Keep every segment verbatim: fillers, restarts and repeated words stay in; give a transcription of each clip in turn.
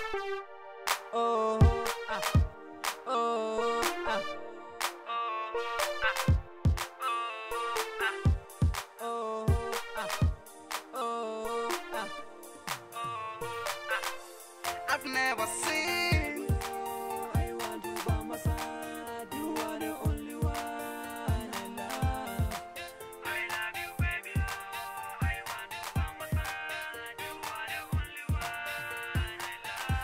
Oh, ah, oh, ah, oh, ah, oh, ah. I've never seen. I want you by my side. You are the only one I love. I love you, baby. Oh, I want you by my side. You are the only one I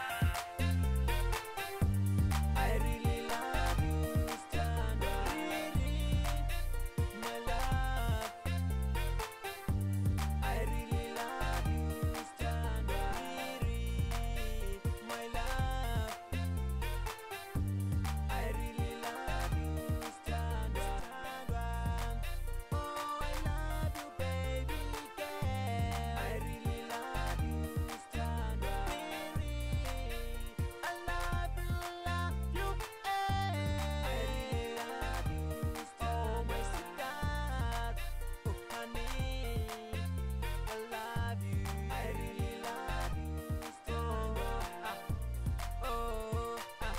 love. I really love you, stand by me, my love. I really love you, stand by me, my love. I really love you, stand by. Oh, I love you, baby girl. I really love you, stand by me. I love you, love you, eh. I really love you, stand by. Oh, honey, I love you. I really love you, stand by. Oh, ah.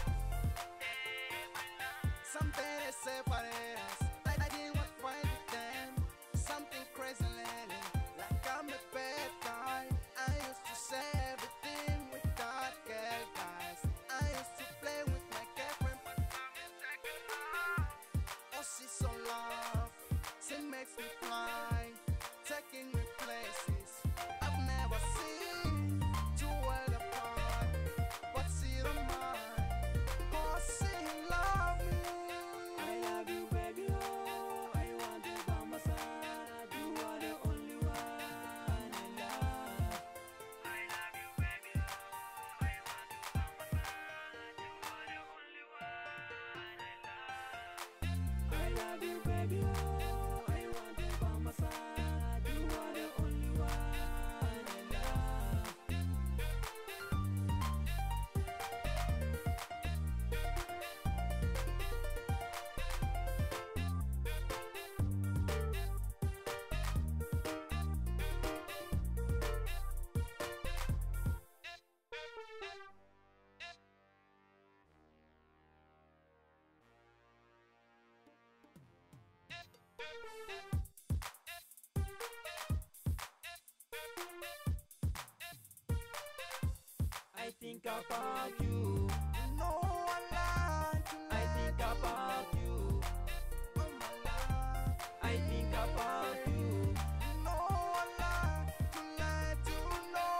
Something is separated us. I, I didn't want to fight with them. Something crazy lately, like I'm a bad guy. I used to say everything with that girl, guys. I used to play with my girlfriend, but I'm in second love. Oh, she's so love. She makes me fly, taking me places I've never seen. Two worlds apart, but she don't mind. Oh, she love me. I love you, baby. Oh, I want you by my side. You are the only one I love. I love you, baby. Oh, I want you by my side. You are the only one I love. I love you, baby. Oh, I want you by my side. You are the only one I love. I think about you. No, I lied to I think about you. oh my love. I think about you. No, I lied to lie to know.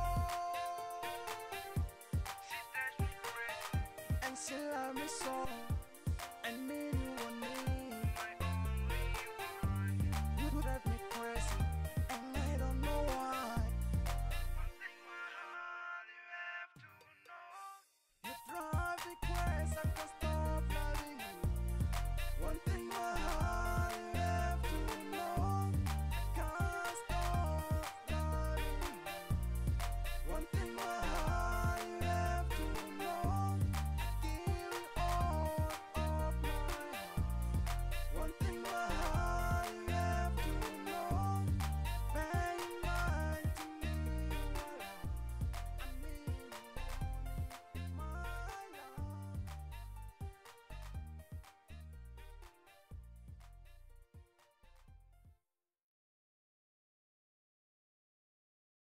She touched me crazy. And she love me so.